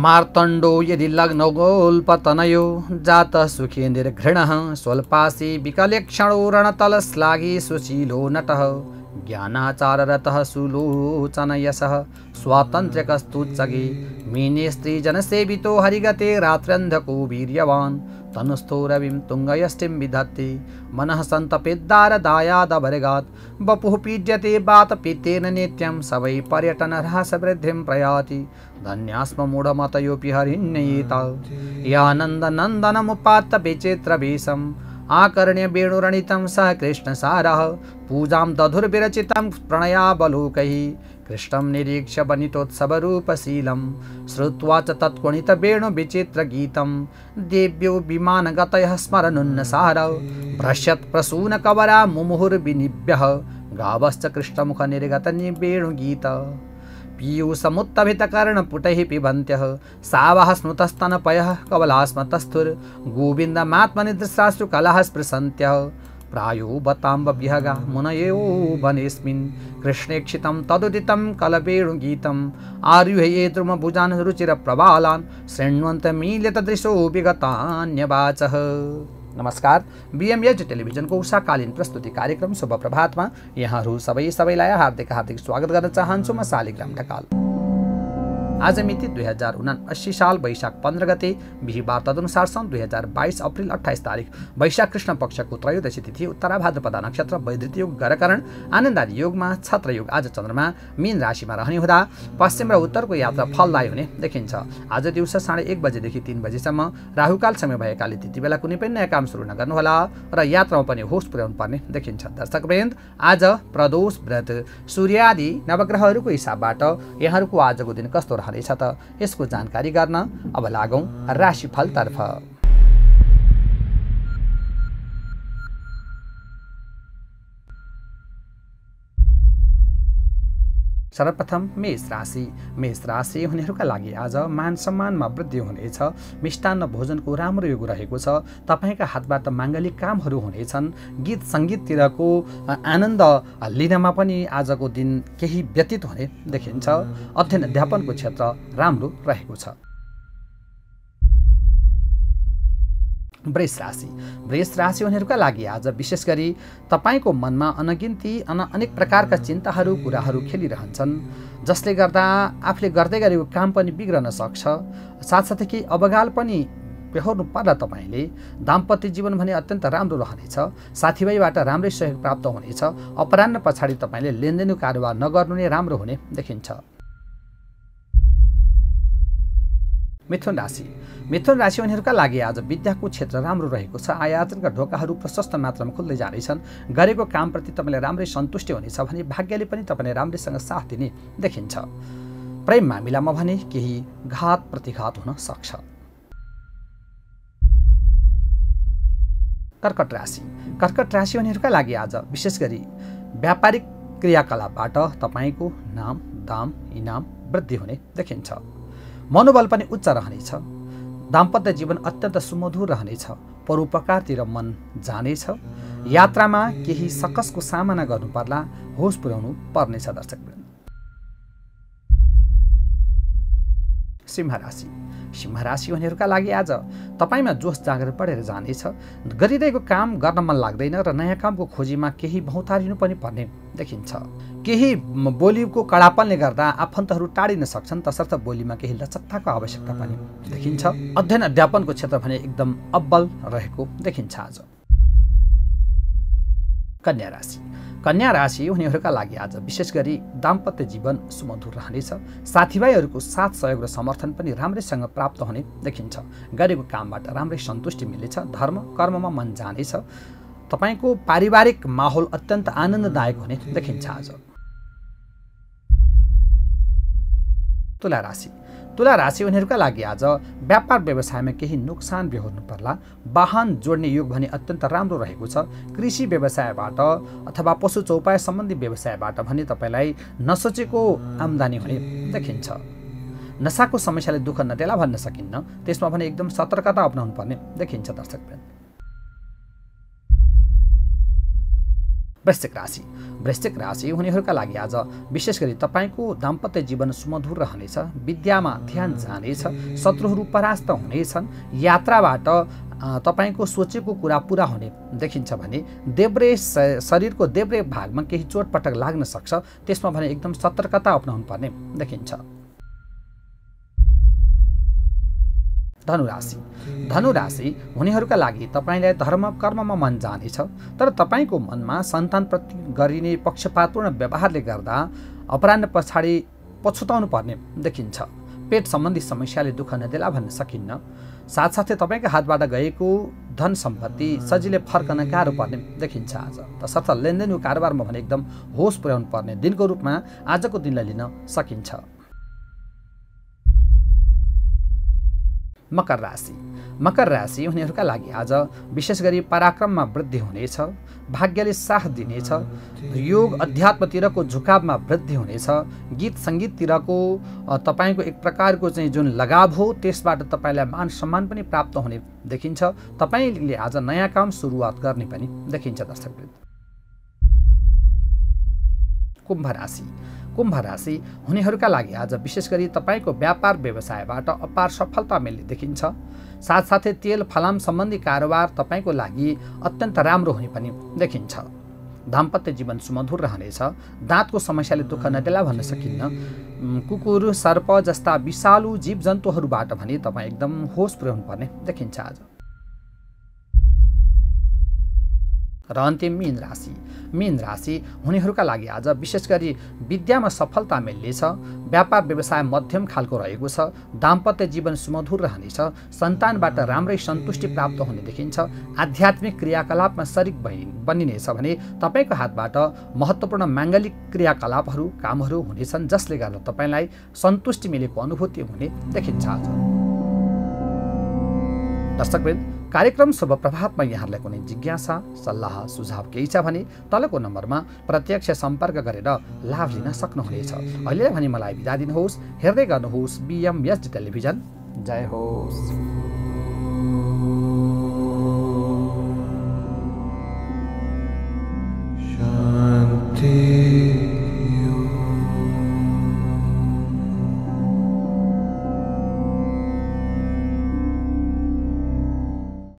मार्तण्डो यदि लग्नगोल्पतनयो जातः सुखी निर्घृणः स्वल्पासी विकलेक्षणो रणतलश्लाघी सुशीलो नटः ज्ञानाचाररतः सुलोचनयशः स्वातन्त्र्यकस्तुच्चगे मीने स्त्रीजनसेवितो हरिगते रात्र्यन्धको वीर्यवान् तनुस्थो रविं तुङ्गयष्टिं विधत्ते मनः सन्तपेद्दारदायादभर्गात् वपुः पीड्यते वातपित्तेन नित्यं स वै पर्यटनह्रासवृद्धिं प्रयाति धन्यास्म मूढमतयोऽपि हरिण्ययेत यानन्दनन्दनमुपात्त विचित्रवेशम् आकर्ण्य वेणुरणितं सह कृष्णसारः पूजां दधुर्विरचितं प्रणयावलोकैः कृष्णं निरीक्ष्य वनितोत्सवरूपशीलं श्रुत्वा च तत्कुणितवेणुविचित्रगीतं देव्यो विमानगतयः स्मरनुन्नसारौ भ्रश्यत्प्रसूनकवरा मुमुहुर्विनिभ्यः गावश्च कृष्णमुखनिर्गतनिवेणुगीत पीयूषमुत्तभितकर्णपुटैः पिबन्त्यः सावः स्मृतस्तनपयः कवलास्मतस्थुर्गोविन्दमात्मनिदृशाश्रुकलाः स्पृशन्त्यः प्रायो बताम्बविहगा मुनयो वनेऽस्मिन् कृष्णेक्षितं तदुदितं कलवेणुगीतम् आरुह्ये द्रुमभुजान् रुचिरप्रबालान् शृण्वन्तमीलितदृशो विगतान्यवाचः। नमस्कार, बीएमएच टेलिभिजनको उषाकालीन प्रस्तुति कार्यक्रम शुभ प्रभातमा यहाँहरू सबैलाई हार्दिक स्वागत गर्न चाहन्छु। म शालिग्राम ढकाल। आज मिति 2079 साल वैशाख 15 गते बिहीबार, तदनुसार सन् 2022 अप्रिल 28 तारिक वैशाख कृष्ण पक्षको त्रयोदशी तिथि, उत्तरा भाद्रपदा नक्षत्र, वैधृत योग, गरकरण, आनन्दादि योगमा छत्र योग। आज चन्द्रमा मीन राशिमा रहने हुँदा पश्चिम र उत्तरको यात्रा फलदायी हुने देखिन्छ। आज दिउँसो 1:30 बजेदेखि 3 बजेसम्म राहुकाल समय भएकाले त्यति बेला कुनै पनि नयाँ काम सुरु नगर्नुहोला र यात्रामा पनि होस पुर्याउनु पर्ने देखिन्छ। दर्शकवृन्द, आज प्रदोष व्रत सूर्यादि नवग्रहहरूको हिसाबबाट यहाँहरूको आजको दिन कस्तो रहनेछ त यसको जानकारी गर्न अब लागौं राशिफलतर्फ। सर्वप्रथम मेष राशि हुनेहरूका लागि आज मान सम्मानमा वृद्धि हुनेछ। मिष्टान्न भोजनको राम्रो योग रहेको छ। तपाईका हातबाट माङ्गलिक कामहरू हुनेछन्। गीत सङ्गीततिरको आनन्द लिनमा पनि आजको दिन केही व्यतीत हुने देखिन्छ। अध्ययन अध्यापनको क्षेत्र राम्रो रहेको छ। वृष राशि हुनेहरूका लागि आज विशेष गरी तपाईको मनमा अनेक प्रकारका चिन्ताहरू कुराहरू खेलिरहन्छन्, जसले गर्दा आफूले गर्दै गरेको काम पनि बिग्रन सक्छ। साथसाथै केही अवगाल पनि बेहोर्नु पर्ला। तपाईले दाम्पत्य जीवन भने अत्यन्त राम्रो रहनेछ। साथीभाइबाट राम्रै सहयोग प्राप्त हुनेछ। अपराह्न पछाडि तपाईले लेनदेनको कारोबार नगर्नु नै राम्रो हुने देखिन्छ। मिथुन राशि हुनेहरूका लागि आज विद्याको क्षेत्र राम्रो रहेको छ। आय आर्जनका ढोकाहरू प्रशस्त मात्रामा खुल्दै जानेछन्। गरेको कामप्रति तपाईँलाई राम्रै सन्तुष्टि हुनेछ भने भाग्यले पनि तपाईँलाई राम्रैसँग साथ दिने देखिन्छ। प्रेम मामिलामा भने केही घात प्रतिघात हुन सक्छ। कर्कट राशि हुनेहरूका लागि आज विशेष गरी व्यापारिक क्रियाकलापबाट तपाईँको नाम, दाम, इनाम वृद्धि हुने देखिन्छ। मनोबल पनि उच्च रहनेछ। दाम्पत्य जीवन अत्यन्त सुमधुर रहनेछ। परोपकारतिर मन जानेछ। यात्रामा केही सकसको सामना गर्नु पर्ला, होस पुर्याउनु पर्नेछ। दर्शकवृन्द, सिंह राशि हुनेहरूका लागि आज तपाईमा जोस जागर बढेर जानेछ। गरिरहेको काम गर्न मन लाग्दैन र नयाँ कामको खोजीमा केही भौतारिनु पनि पर्ने देखिन्छ। केही बोलीको कडापनले गर्दा आफन्तहरू टाढिन सक्छन्, तसर्थ बोलीमा केही लचकताको आवश्यकता पनि देखिन्छ। अध्ययन अध्यापनको क्षेत्र भने एकदम अब्बल रहेको देखिन्छ। आज कन्या राशि हुनेहरूका लागि आज विशेष गरी दाम्पत्य जीवन सुमधुर रहनेछ। साथीभाइहरूको साथ सहयोग र समर्थन पनि राम्रैसँग प्राप्त हुने देखिन्छ। गरेको कामबाट राम्रै सन्तुष्टि मिलेछ। धर्म कर्ममा मन जानेछ। तपाईको पारिवारिक माहौल अत्यन्त आनन्ददायक हुने देखिन्छ। आज तुला राशि हुनेहरूका लागि आज व्यापार व्यवसायमा केही नोक्सान बेहोर्नु पर्ला। वाहन जोड्ने योग भने अत्यन्त राम्रो रहेको छ। कृषि व्यवसायबाट अथवा पशु चौपाय सम्बन्धी व्यवसायबाट भने तपाईलाई नसोचेको आम्दानी हुने देखिन्छ। नसाको समस्याले दुःख नदेला भन्न सकिन्न, त्यसमा भने एकदम सतर्कता अपनाउनु पर्ने देखिन्छ। दर्शकवृन्द, वृश्चिक राशि हुनेहरूका लागि आज विशेष गरी तपाईँको दाम्पत्य जीवन सुमधुर रहनेछ। विद्यामा ध्यान जानेछ। शत्रुहरू परास्त हुनेछन्। यात्राबाट तपाईँको सोचेको कुरा पुरा हुने देखिन्छ भने शरीरको देब्रे भागमा केही चोटपटक लाग्न सक्छ। त्यसमा भने एकदम सतर्कता अपनाउनु पर्ने देखिन्छ। धनुराशि हुनेहरूका लागि तपाईँलाई धर्म कर्ममा मन जानेछ, तर तपाईँको मनमा सन्तानप्रति गरिने पक्षपातपूर्ण व्यवहारले गर्दा अपराह्न पछाडि पछुताउनु पर्ने देखिन्छ। पेट सम्बन्धी समस्याले दुःख नदेला भन्न सकिन्न। साथसाथै तपाईँको हातबाट गएको धन सम्पत्ति सजिलै फर्कन गाह्रो पर्ने देखिन्छ आज। तसर्थ लेनदेन वा कारोबारमा भने एकदम होस पुर्याउनु पर्ने दिनको रूपमा आजको दिनलाई लिन सकिन्छ। मकर राशि हुनेहरूका लागि आज विशेष गरी पराक्रममा वृद्धि हुनेछ। भाग्यले साथ दिनेछ। योग अध्यात्मतिरको झुकावमा वृद्धि हुनेछ। गीत सङ्गीततिरको तपाईँको एक प्रकारको चाहिँ जुन लगाव हो त्यसबाट तपाईँलाई मान सम्मान पनि प्राप्त हुने देखिन्छ। तपाईँले आज नयाँ काम सुरुवात गर्ने पनि देखिन्छ। दर्शकवृन्द, कुम्भ राशि हुनेहरूका लागि आज विशेष गरी तपाईँको व्यापार व्यवसायबाट अपार सफलता मिल्ने देखिन्छ। साथसाथै तेल फलाम सम्बन्धी कारोबार तपाईँको लागि अत्यन्त राम्रो हुने पनि देखिन्छ। दाम्पत्य जीवन सुमधुर रहनेछ। दाँतको समस्याले दुःख नदेला भन्न सकिन्न। कुकुर सर्प जस्ता विषालु जीव जन्तुहरूबाट भने तपाईँ एकदम होस पुर्याउनु पर्ने देखिन्छ आज। र अन्तिम मीन राशि हुनेहरूका लागि आज विशेष गरी विद्यामा सफलता मिल्नेछ। व्यापार व्यवसाय मध्यम खालको रहेको छ। दाम्पत्य जीवन सुमधुर रहनेछ। सन्तानबाट राम्रै सन्तुष्टि प्राप्त हुने देखिन्छ। आध्यात्मिक क्रियाकलापमा सरिक बनिनेछ भने तपाईँको हातबाट महत्त्वपूर्ण माङ्गलिक क्रियाकलापहरू कामहरू हुनेछन्, जसले गर्दा तपाईँलाई सन्तुष्टि मिलेको अनुभूति हुने देखिन्छ आज। दर्शकवृन्द, कार्यक्रम शुभ प्रभातमा यहाँलाई कुनै जिज्ञासा सल्लाह सुझाव केही छ भने तलको नम्बरमा प्रत्यक्ष सम्पर्क गरेर लाभ लिन सक्नुहुनेछ। अहिले भने मलाई बिदा दिनुहोस्। हेर्दै गर्नुहोस् BMSD टेलिभिजन। जय होस्।